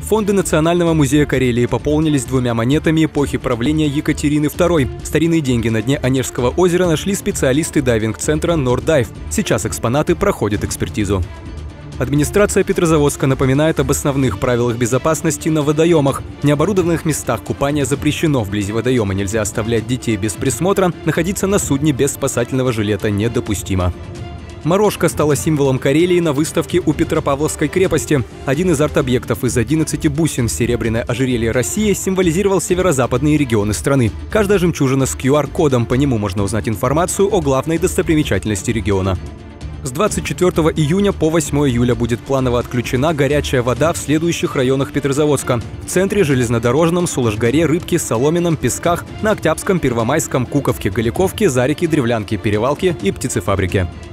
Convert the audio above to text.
Фонды Национального музея Карелии пополнились 2 монетами эпохи правления Екатерины II. Старинные деньги на дне Онежского озера нашли специалисты дайвинг-центра «Нордайв». Сейчас экспонаты проходят экспертизу. Администрация Петрозаводска напоминает об основных правилах безопасности на водоемах. В необорудованных местах купания запрещено, вблизи водоема нельзя оставлять детей без присмотра, находиться на судне без спасательного жилета недопустимо. Морожка стала символом Карелии на выставке у Петропавловской крепости. Один из арт-объектов из 11 бусин серебряное ожерелье России символизировал северо-западные регионы страны. Каждая жемчужина с QR-кодом, по нему можно узнать информацию о главной достопримечательности региона. С 24 июня по 8 июля будет планово отключена горячая вода в следующих районах Петрозаводска. В центре, Железнодорожном, Сулыш-горе, Рыбке, Соломенном, Песках, на Октябрьском, Первомайском, Куковке, Голиковке, Зареке, Древлянке, Перевалке и Птицефабрике.